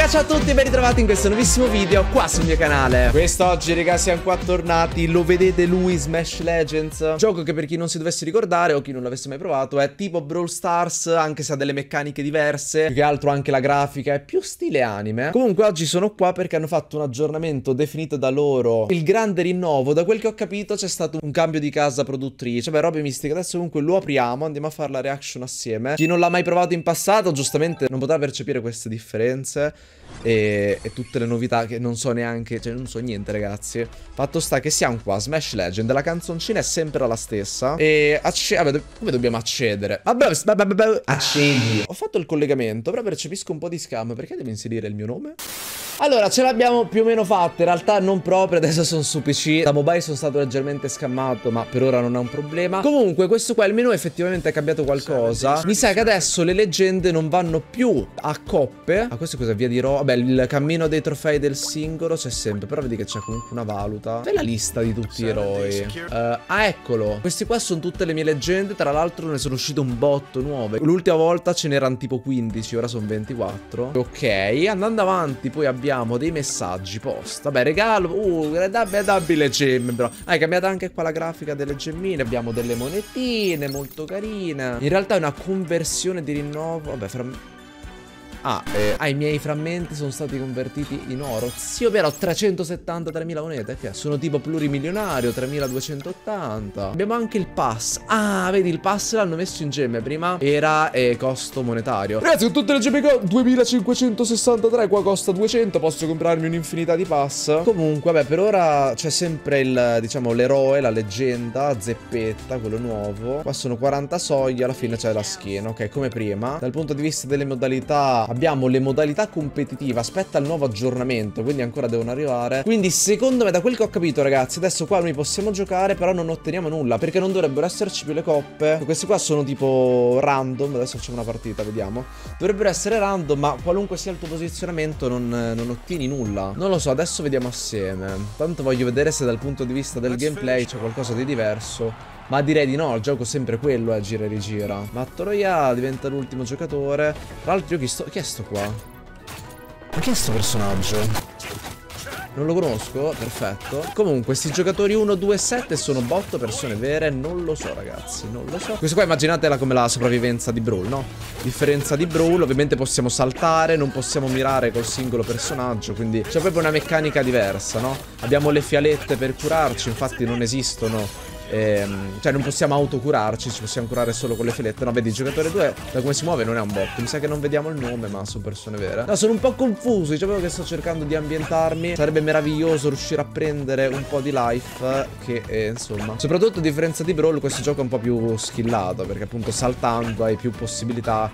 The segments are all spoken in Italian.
raga, ciao a tutti e ben ritrovati in questo nuovissimo video qua sul mio canale. Quest'oggi, raga, siamo qua tornati. Lo vedete lui, Smash Legends. Gioco che, per chi non si dovesse ricordare o chi non l'avesse mai provato, è tipo Brawl Stars, anche se ha delle meccaniche diverse. Più che altro anche la grafica è più stile anime. Comunque oggi sono qua perché hanno fatto un aggiornamento definito da loro il grande rinnovo. Da quel che ho capito c'è stato un cambio di casa produttrice. Beh, robe mistiche. Adesso comunque lo apriamo, andiamo a fare la reaction assieme. Chi non l'ha mai provato in passato giustamente non potrà percepire queste differenze e tutte le novità che non so neanche, cioè non so niente, ragazzi. Fatto sta che siamo qua, Smash Legend, la canzoncina è sempre la stessa. E vabbè, come dobbiamo accedere? Vabbè, accedi. Ho fatto il collegamento, però percepisco un po' di scam. Perché devo inserire il mio nome? Allora, ce l'abbiamo più o meno fatta. In realtà non proprio, adesso sono su PC. Da mobile sono stato leggermente scammato, ma per ora non è un problema. Comunque, questo qua, il menu effettivamente è cambiato qualcosa. Mi sa che adesso le leggende non vanno più a coppe. Ah, questo cosa via di Vabbè, il cammino dei trofei del singolo c'è sempre. Però vedi che c'è comunque una valuta. È la lista di tutti gli eroi. Ah, eccolo. Questi qua sono tutte le mie leggende. Tra l'altro ne sono uscite un botto nuove. L'ultima volta ce n'erano tipo 15, ora sono 24. Ok, andando avanti poi abbiamo dei messaggi post. Vabbè, regalo. Dammi le gemme, bro. È cambiata anche qua la grafica delle gemmine. Abbiamo delle monetine molto carine. In realtà è una conversione di rinnovo. Vabbè, i miei frammenti sono stati convertiti in oro. Sì, ovvero 373.000 monete. Che sono tipo plurimilionario. 3.280. Abbiamo anche il pass. Ah, vedi, il pass l'hanno messo in gemme. Prima era costo monetario. Ragazzi, con tutte le gemme 2.563. Qua costa 200. Posso comprarmi un'infinità di pass. Comunque, vabbè, per ora c'è sempre il, diciamo, l'eroe, la leggenda, Zeppetta, quello nuovo. Qua sono 40 soglie. Alla fine c'è la skin. Ok, come prima. Dal punto di vista delle modalità, abbiamo le modalità competitive. Aspetta il nuovo aggiornamento, quindi ancora devono arrivare. Quindi secondo me, da quel che ho capito, ragazzi, adesso qua noi possiamo giocare, però non otteniamo nulla, perché non dovrebbero esserci più le coppe. Questi qua sono tipo random. Adesso facciamo una partita, vediamo. Dovrebbero essere random, ma qualunque sia il tuo posizionamento non ottieni nulla. Non lo so, adesso vediamo assieme. Tanto voglio vedere se dal punto di vista del gameplay c'è qualcosa di diverso. Ma direi di no, il gioco è sempre quello, gira e rigira. Ma Toroia diventa l'ultimo giocatore. Tra l'altro io chi è sto qua? Ma chi è sto personaggio? Non lo conosco, perfetto. Comunque, questi giocatori 1, 2, 7 sono bot, persone vere? Non lo so, ragazzi, non lo so. Questo qua immaginatela come la sopravvivenza di Brawl, no? Differenza di Brawl, ovviamente possiamo saltare, non possiamo mirare col singolo personaggio, quindi c'è proprio una meccanica diversa, no? Abbiamo le fialette per curarci, infatti non esistono. Cioè non possiamo autocurarci, ci possiamo curare solo con le filette. No, vedi, il giocatore 2 da come si muove non è un bot. Mi sa che non vediamo il nome, ma sono persone vere. No, sono un po' confuso, diciamo che sto cercando di ambientarmi. Sarebbe meraviglioso riuscire a prendere un po' di life, che insomma, soprattutto a differenza di Brawl, questo gioco è un po' più skillato, perché appunto saltando hai più possibilità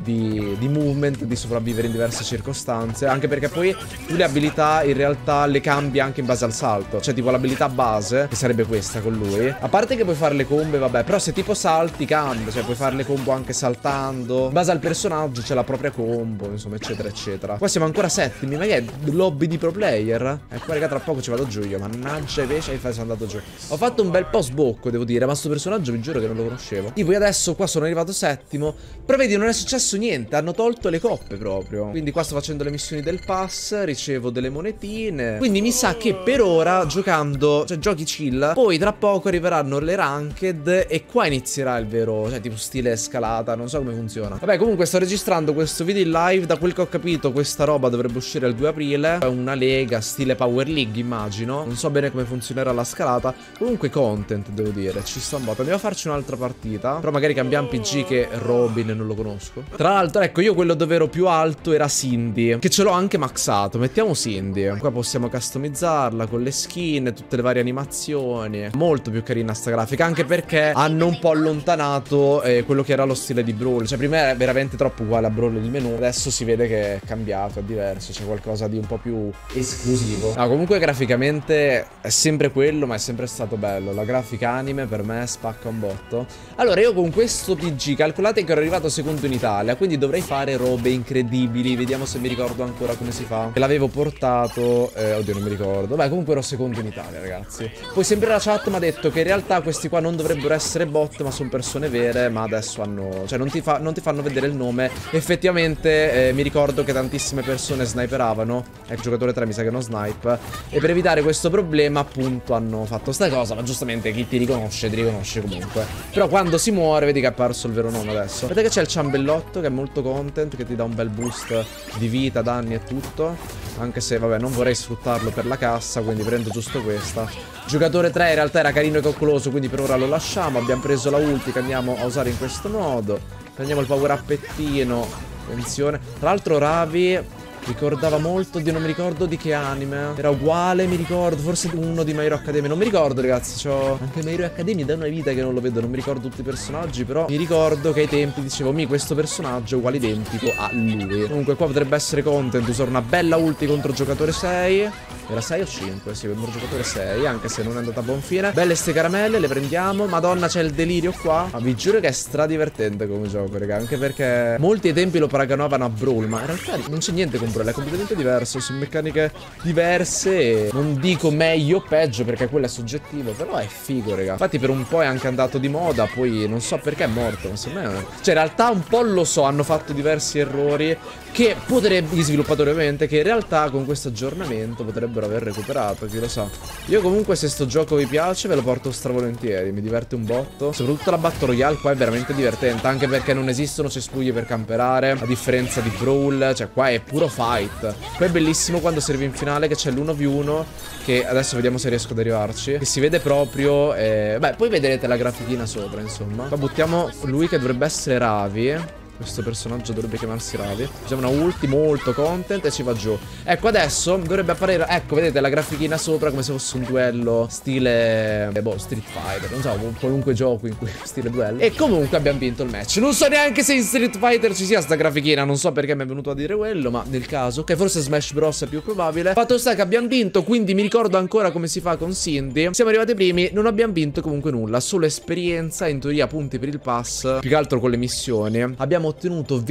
di movement, di sopravvivere in diverse circostanze. Anche perché poi tu le abilità in realtà le cambi anche in base al salto. Cioè tipo l'abilità base, che sarebbe questa con lui, a parte che puoi fare le combe, vabbè, però se tipo salti cambia. Cioè puoi fare le combo anche saltando. In base al personaggio c'è la propria combo, insomma, eccetera eccetera. Qua siamo ancora settimi, ma che è lobby di pro player? Qua raga, tra poco ci vado giù io. Mannaggia, invece sono andato giù. Ho fatto un bel po' sbocco, devo dire, ma sto personaggio vi giuro che non lo conoscevo. Tipo io adesso qua sono arrivato settimo, però vedi, non è successo niente, hanno tolto le coppe proprio. Quindi qua sto facendo le missioni del pass, ricevo delle monetine. Quindi mi sa che per ora giocando, cioè giochi chill, poi tra poco arriveranno le ranked e qua inizierà il vero, cioè tipo stile scalata, non so come funziona. Vabbè, comunque sto registrando questo video in live. Da quel che ho capito questa roba dovrebbe uscire il 2 aprile. È una lega stile Power League, immagino. Non so bene come funzionerà la scalata. Comunque content, devo dire, ci sta un botto. Andiamo a farci un'altra partita, però magari cambiamo PG, che Robin non lo conosco. Tra l'altro, ecco, io quello dove ero più alto era Cindy, che ce l'ho anche maxato. Mettiamo Cindy. Qua possiamo customizzarla con le skin, tutte le varie animazioni. Molto più carina sta grafica, anche perché hanno un po' allontanato quello che era lo stile di Brawl. Cioè prima era veramente troppo uguale a Brawl il menu, adesso si vede che è cambiato, è diverso, c'è qualcosa di un po' più esclusivo. No, comunque graficamente è sempre quello, ma è sempre stato bello. La grafica anime per me spacca un botto. Allora io con questo PG, calcolate che ero arrivato secondo in Italia. Italia, quindi dovrei fare robe incredibili. Vediamo se mi ricordo ancora come si fa. Che l'avevo portato, oddio non mi ricordo. Beh, comunque ero secondo in Italia, ragazzi. Poi sempre la chat mi ha detto che in realtà questi qua non dovrebbero essere bot, ma sono persone vere. Ma adesso hanno, cioè non ti fanno vedere il nome. Effettivamente mi ricordo che tantissime persone sniperavano. Ecco, giocatore 3 mi sa che non snipe. E per evitare questo problema appunto hanno fatto sta cosa. Ma giustamente chi ti riconosce comunque. Però quando si muore vedi che è apparso il vero nome adesso. Vedete che c'è il ciambellotto che è molto content, che ti dà un bel boost di vita, danni e tutto. Anche se vabbè non vorrei sfruttarlo per la cassa, quindi prendo giusto questa. Giocatore 3 in realtà era carino e coccoloso, quindi per ora lo lasciamo. Abbiamo preso la ulti che andiamo a usare in questo modo. Prendiamo il power uppettino. Attenzione. Tra l'altro Ravi ricordava molto di, non mi ricordo di che anime. Era uguale, mi ricordo, forse uno di My Hero Academia. Non mi ricordo, ragazzi, c'ho anche My Hero Academia da una vita che non lo vedo. Non mi ricordo tutti i personaggi, però mi ricordo che ai tempi dicevo questo personaggio è uguale identico a lui. Comunque qua potrebbe essere content usare una bella ulti contro giocatore 6. Era 6 o 5? Sì, contro giocatore 6, anche se non è andata a buon fine. Belle ste caramelle, le prendiamo. Madonna, c'è il delirio qua. Ma vi giuro che è stradivertente come gioco, raga. Anche perché molti ai tempi lo paragonavano a Brawl, ma in realtà non c'è niente con Brawl, è completamente diverso. Sono meccaniche diverse e non dico meglio o peggio perché quello è soggettivo, però è figo, raga. Infatti per un po' è anche andato di moda, poi non so perché è morto, ma secondo me... Cioè in realtà un po' lo so, hanno fatto diversi errori che potrebbe, gli sviluppatori ovviamente, che in realtà con questo aggiornamento potrebbero aver recuperato, chi lo sa. Io comunque se sto gioco vi piace ve lo porto stravolentieri, mi diverte un botto. Soprattutto la Battle Royale qua è veramente divertente, anche perché non esistono cespugli per camperare, a differenza di Brawl, cioè qua è puro fight. Poi è bellissimo quando si arriva in finale che c'è l'1v1, che adesso vediamo se riesco ad arrivarci, che si vede proprio, beh poi vedrete la grafichina sopra insomma. Qua buttiamo lui che dovrebbe essere Ravi. Questo personaggio dovrebbe chiamarsi Ravi. Usiamo una ulti, molto content e ci va giù. Ecco, adesso dovrebbe apparire... Ecco, vedete la grafichina sopra come se fosse un duello stile... boh, Street Fighter. Non so, qualunque gioco in cui stile duello. E comunque abbiamo vinto il match. Non so neanche se in Street Fighter ci sia sta grafichina. Non so perché mi è venuto a dire quello, ma nel caso... Che forse Smash Bros è più probabile. Fatto sta che abbiamo vinto, quindi mi ricordo ancora come si fa con Cindy. Siamo arrivati primi, non abbiamo vinto comunque nulla. Solo esperienza, in teoria punti per il pass. Più che altro con le missioni. Abbiamo ottenuto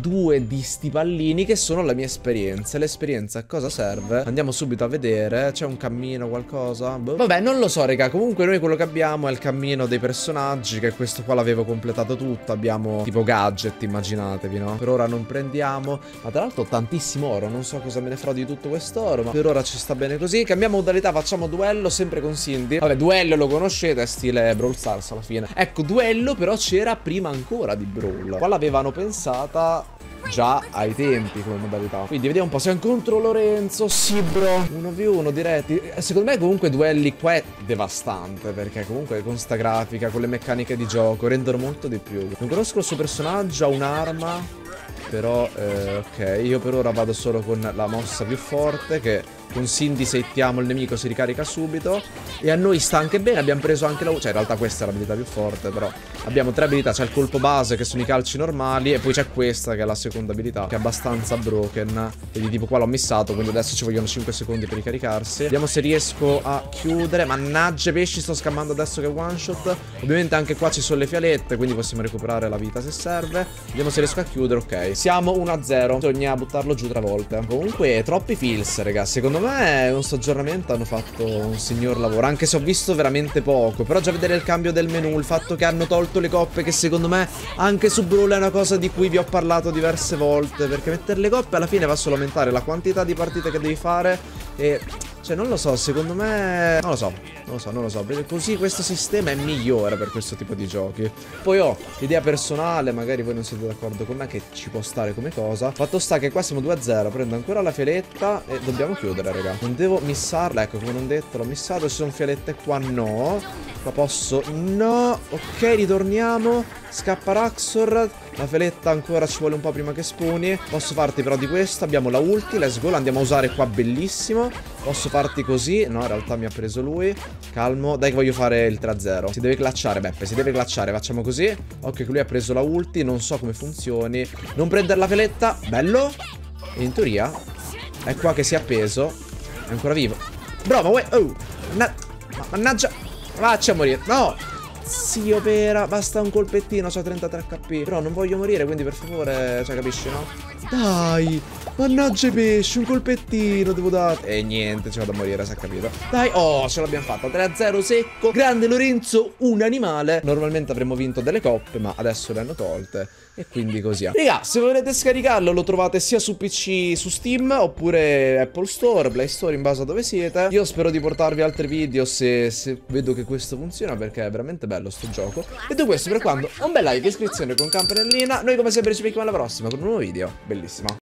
22 di sti pallini che sono la mia esperienza. L'esperienza a cosa serve? Andiamo subito a vedere. C'è un cammino, qualcosa? Boh. Vabbè, non lo so, raga. Comunque noi quello che abbiamo è il cammino dei personaggi, che questo qua l'avevo completato tutto. Abbiamo tipo gadget, immaginatevi, no? Per ora non prendiamo. Ma tra l'altro tantissimo oro. Non so cosa me ne farò di tutto quest'oro, ma per ora ci sta bene così. Cambiamo modalità, facciamo duello sempre con Cindy. Vabbè, duello lo conoscete, è stile Brawl Stars alla fine. Ecco, duello però c'era prima ancora di Brawl. Qua l'avevano pensata già ai tempi come modalità. Quindi vediamo un po'. Siamo contro Lorenzo. Sì bro, 1v1 diretti. Secondo me comunque duelli qua è devastante, perché comunque con sta grafica, con le meccaniche di gioco rendono molto di più. Non conosco il suo personaggio, ha un'arma, però ok, io per ora vado solo con la mossa più forte, che con Cindy se hittiamo il nemico si ricarica subito. E a noi sta anche bene, abbiamo preso anche la... Cioè in realtà questa è l'abilità più forte, però abbiamo tre abilità. C'è il colpo base che sono i calci normali, e poi c'è questa che è la seconda abilità, che è abbastanza broken. Quindi tipo qua l'ho missato, quindi adesso ci vogliono 5 secondi per ricaricarsi. Vediamo se riesco a chiudere. Mannaggia pesci, sto scammando adesso che è one shot. Ovviamente anche qua ci sono le fialette, quindi possiamo recuperare la vita se serve. Vediamo se riesco a chiudere, ok. Siamo 1-0, bisogna buttarlo giù 3 volte. Comunque troppi feels, raga. Secondo me con questo aggiornamento hanno fatto un signor lavoro, anche se ho visto veramente poco. Però già vedere il cambio del menu, il fatto che hanno tolto le coppe, che secondo me anche su Brawl è una cosa di cui vi ho parlato diverse volte, perché mettere le coppe alla fine va solo a aumentare la quantità di partite che devi fare. E cioè non lo so, secondo me non lo so, perché così questo sistema è migliore per questo tipo di giochi. Poi ho idea personale, magari voi non siete d'accordo con me, che ci può stare come cosa. Fatto sta che qua siamo 2-0, prendo ancora la fialetta e dobbiamo chiudere, raga. Non devo missarla, ecco, come non detto l'ho missato. Ci sono fialette qua, no. Qua posso, no. Ok, ritorniamo. Scappa Raxor. La fialetta ancora ci vuole un po' prima che spawni. Posso farti però di questa. Abbiamo la ulti, let's go, la andiamo a usare qua, bellissimo. Posso farti così? No, in realtà mi ha preso lui. Calmo, dai che voglio fare il 3-0. Si deve clutchare, Beppe, si deve clutchare. Facciamo così. Ok, che lui ha preso la ulti, non so come funzioni. Non prendere la fialetta, bello. E in teoria è qua che si è appeso. È ancora vivo. Bro, ma oh, mannaggia. Faccia morire, no. Zio Pera, basta un colpettino, c'ha 33 HP. Però non voglio morire, quindi per favore, cioè capisci, no? Dai, mannaggia i pesci, un colpettino devo dare. E niente, ci vado a morire, si è capito. Dai, oh, ce l'abbiamo fatta, 3-0 secco. Grande Lorenzo, un animale. Normalmente avremmo vinto delle coppe, ma adesso le hanno tolte. E quindi così è. Raga, se volete scaricarlo lo trovate sia su PC, su Steam, oppure Apple Store, Play Store, in base a dove siete. Io spero di portarvi altri video se vedo che questo funziona, perché è veramente bello sto gioco. Detto questo, per quando un bel like, iscrizione con campanellina. Noi come sempre ci vediamo alla prossima con un nuovo video. Bellissimo.